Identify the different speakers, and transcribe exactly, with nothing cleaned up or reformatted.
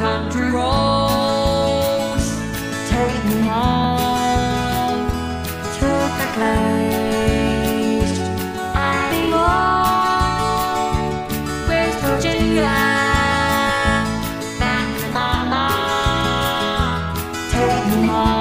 Speaker 1: country roads. Take me home to the place I belong. West Virginia, back to mama. Take me home.